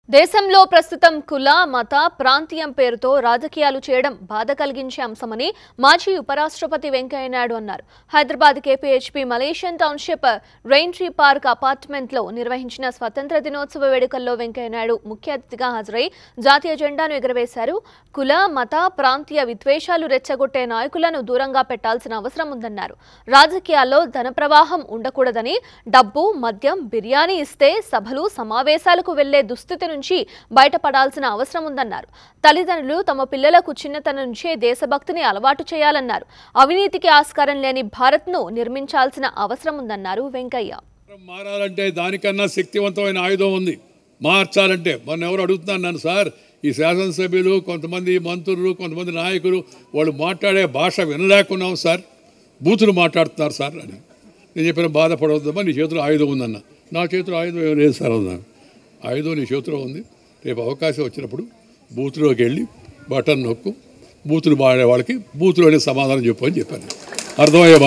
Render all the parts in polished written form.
దేశంలో ప్రస్తుతం కుల మత ప్రాంతీయం పేరుతో రాజకీయాలు చేయడం బాధ కలిగించే అంశమని మాజీ ఉపరాష్ట్రపతి వెంకయ్య నాయుడు అన్నారు. Hyderabad KPHB Malaysian township raintree park అపార్ట్మెంట్లో నిర్వహించిన స్వతంత్ర దినోత్సవ వేడుకల్లో వెంకయ్య నాయుడు ముఖ్య అతిథిగా హాజరై జాతీయ జెండాను ఎగురవేశారు. కుల మత ప్రాంతీయ విద్వేషాలు రెచ్చగొట్టే నాయకులను దూరంగా పెట్టాల్సిన అవసరం ఉందన్నారు. రాజకీయాల్లో ధన ప్రవాహం ఉండకూడదని, డబ్బు మద్యం బిర్యానీ ఇస్తే సభలు సమావేశాలకు వెళ్లే దుస్థితి నుంచి బయటపడాల్సిన అవసరం ఉందన్నారు. తల్లిదండ్రులు తమ పిల్లలకు చిన్నతనం నుంచే దేశభక్తిని అలవాటు చేయాలన్నారు. అవినీతికి ఆస్కారం లేని భారత్ను నిర్మించాల్సిన అవసరం ఉందన్నారు వెంకయ్య. మారాలంటే దానికన్నా శక్తివంతమైన ఆయుధం ఉంది. మార్చాలంటే మొన్న ఎవరు అడుగుతున్నారు నన్ను, సార్ ఈ శాసనసభ్యులు కొంతమంది మంత్రులు కొంతమంది నాయకులు వాళ్ళు మాట్లాడే భాష వినలేకున్నాం సార్, బూతులు మాట్లాడుతున్నారు సార్ అని. నేను చెప్పిన బాధపడవద్దమ్మా, నీ చేతిలో ఆయుధం ఉందన్న. నా చేతిలో ఆయుధం ఏం లేదు సార్ అన్నాను. ఆయుధం నీ చేతిలో ఉంది, రేపు అవకాశం వచ్చినప్పుడు బూత్లోకి వెళ్ళి బటన్ నొక్కు, బూతులు వాడే వాళ్ళకి బూతులోనే సమాధానం చెప్పు అని చెప్పాను. అర్థమయ్యే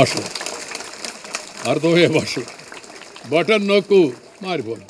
భాష బటన్ నొక్కు మారిపోను.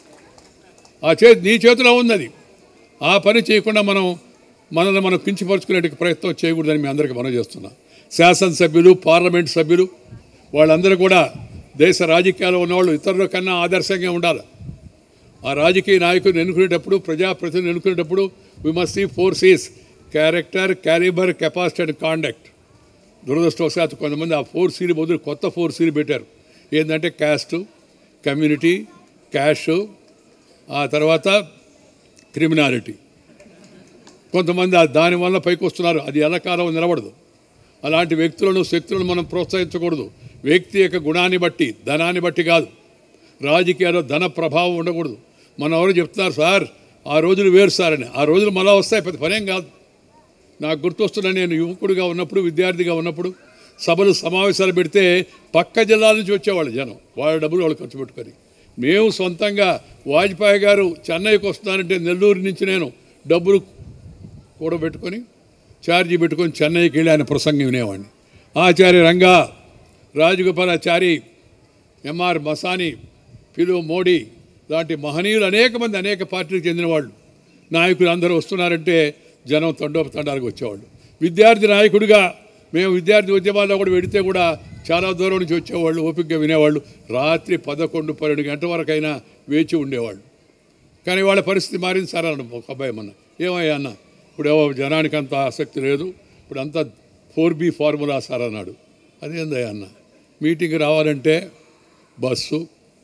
నీ చేతిలో ఉంది అది. ఆ పని చేయకుండా మనల్ని మనం కించపరుచుకునే ప్రయత్నం చేయకూడదని మీ అందరికీ మనం చేస్తున్నాం. శాసనసభ్యులు పార్లమెంట్ సభ్యులు వాళ్ళందరూ కూడా దేశ రాజకీయాల్లో ఉన్నవాళ్ళు ఇతరుల కన్నా ఆదర్శంగా ఉండాలి. ఆ రాజకీయ నాయకులను ఎన్నుకునేటప్పుడు, ప్రజాప్రతినిధులను ఎన్నుకునేటప్పుడు we must see 4 C's: character, calibre, capacity and conduct. దురదృష్టవశాత్తు కొంతమంది ఆ 4 C's బదులు కొత్త 4 C's పెట్టారు. ఏంటంటే క్యాస్టు, కమ్యూనిటీ, క్యాష్, ఆ తర్వాత క్రిమినాలిటీ. కొంతమంది దానివల్ల పైకి వస్తున్నారు. అది ఎల్లకాలం నిలబడదు. అలాంటి వ్యక్తులను శక్తులను మనం ప్రోత్సహించకూడదు. వ్యక్తి యొక్క గుణాన్ని బట్టి, ధనాన్ని బట్టి కాదు. రాజకీయాల్లో ధన ప్రభావం ఉండకూడదు. మన ఎవరు చెప్తున్నారు సార్ ఆ రోజులు వేరు సార్ అని. ఆ రోజులు మళ్ళా వస్తాయి, పెద్ద పనేం కాదు. నాకు గుర్తొస్తున్నా, నేను యువకుడిగా ఉన్నప్పుడు, విద్యార్థిగా ఉన్నప్పుడు సభలు సమావేశాలు పెడితే పక్క జిల్లాల నుంచి వచ్చేవాళ్ళు జనం. వాళ్ళ డబ్బులు వాళ్ళు ఖర్చు పెట్టుకొని, మేము సొంతంగా వాజ్పేయి గారు చెన్నైకి వస్తున్నారంటే నెల్లూరు నుంచి నేను డబ్బులు కూడబెట్టుకొని ఛార్జీ పెట్టుకొని చెన్నైకి వెళ్ళి ఆయన ప్రసంగం వినేవాడిని. ఆచార్య రంగా, రాజగోపాలాచారి, ఎంఆర్ మసాని, పిలు మోడీ లాంటి మహనీయులు అనేక మంది అనేక పార్టీలకు చెందిన వాళ్ళు నాయకులు అందరూ వస్తున్నారంటే జనం తండోపతండాలకు వచ్చేవాళ్ళు. విద్యార్థి నాయకుడిగా మేము విద్యార్థి ఉద్యమాల్లో కూడా వెడితే కూడా చాలా దూరం నుంచి వచ్చేవాళ్ళు, ఓపికగా వినేవాళ్ళు. రాత్రి 11-12 గంటల వరకైనా వేచి ఉండేవాళ్ళు. కానీ వాళ్ళ పరిస్థితి మారింది సార్ అన్న ఒక అబ్బాయి మొన్న. ఏమయ్యా అన్న, ఇప్పుడు జనానికి అంత ఆసక్తి లేదు, ఇప్పుడు అంతా 4B ఫార్ములా సార్ అన్నాడు. అదేందయ్యా అన్న, మీటింగ్ రావాలంటే బస్సు,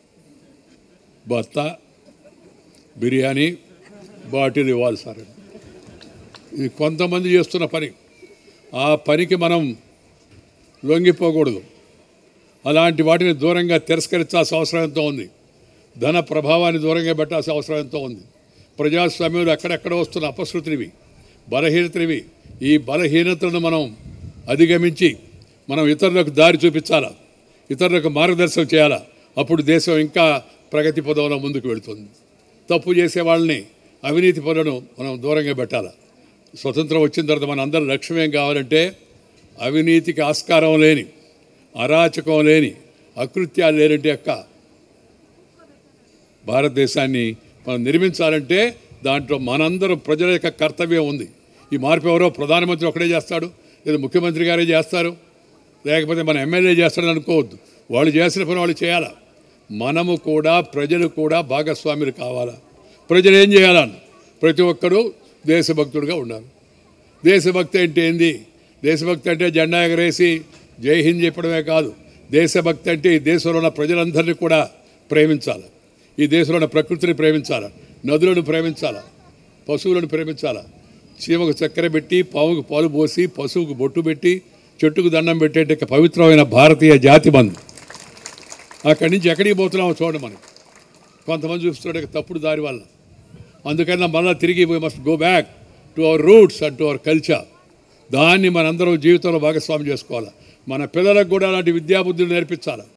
భర్త, బిర్యానీ, బాటిల్ ఇవ్వాలి సార్. ఇది కొంతమంది చేస్తున్న పని. ఆ పనికి మనం లొంగిపోకూడదు. అలాంటి వాటిని దూరంగా తిరస్కరించాల్సిన అవసరం ఎంతో ఉంది. ధన ప్రభావాన్ని దూరంగా పెట్టాల్సిన అవసరం ఎంతో ఉంది. ప్రజాస్వామ్యంలో ఎక్కడెక్కడ వస్తున్న అపశృతివి, బలహీనతవి, ఈ బలహీనతలను మనం అధిగమించి మనం ఇతరులకు దారి చూపించాలా, ఇతరులకు మార్గదర్శనం చేయాలా. అప్పుడు దేశం ఇంకా ప్రగతి పదంలో ముందుకు వెళుతుంది. తప్పు చేసే వాళ్ళని, అవినీతి పనులను మనం దూరంగా పెట్టాలి. స్వతంత్రం వచ్చిన తర్వాత మన అందరి లక్ష్యం ఏం కావాలంటే అవినీతికి ఆస్కారం లేని, అరాచకం లేని, అకృత్యాలు లేనంటే భారతదేశాన్ని మనం నిర్మించాలంటే దాంట్లో మనందరం ప్రజల యొక్క కర్తవ్యం ఉంది. ఈ మార్పు ఎవరో ప్రధానమంత్రి ఒకడే చేస్తాడు, లేదా ముఖ్యమంత్రి గారే చేస్తారు, లేకపోతే మన ఎమ్మెల్యే చేస్తాడని అనుకోవద్దు. వాళ్ళు చేసిన పని వాళ్ళు చేయాలా. మనము కూడా, ప్రజలు కూడా భాగస్వాములు కావాలా. ప్రజలు ఏం చేయాలన్న, ప్రతి ఒక్కరూ దేశభక్తుడుగా ఉండాలి. దేశభక్తి అంటే ఏంది? దేశభక్తి అంటే జెండా ఎగరేసి జై హింద్ చెప్పడమే కాదు. దేశభక్తి అంటే ఈ దేశంలో ఉన్న ప్రజలందరినీ కూడా ప్రేమించాలి. ఈ దేశంలో ఉన్న ప్రకృతిని ప్రేమించాలి, నదులను ప్రేమించాలి, పశువులను ప్రేమించాలి. చీమకు చక్కెర పెట్టి, పావుకు పాలు పోసి, పశువుకు బొట్టు పెట్టి, చెట్టుకు దండం పెట్టేట పవిత్రమైన భారతీయ జాతి మంది. అక్కడి నుంచి ఎక్కడికి పోతున్నామో చూడండి. మనం కొంతమంది చూస్తుండే తప్పుడు దారి వల్ల. అందుకన్నా మళ్ళీ తిరిగి we must go back to our roots and to our culture. దాన్ని మనందరం జీవితంలో భాగస్వామ్యం చేసుకోవాలి. మన పిల్లలకు కూడా అలాంటి విద్యాబుద్ధులు నేర్పించాలి.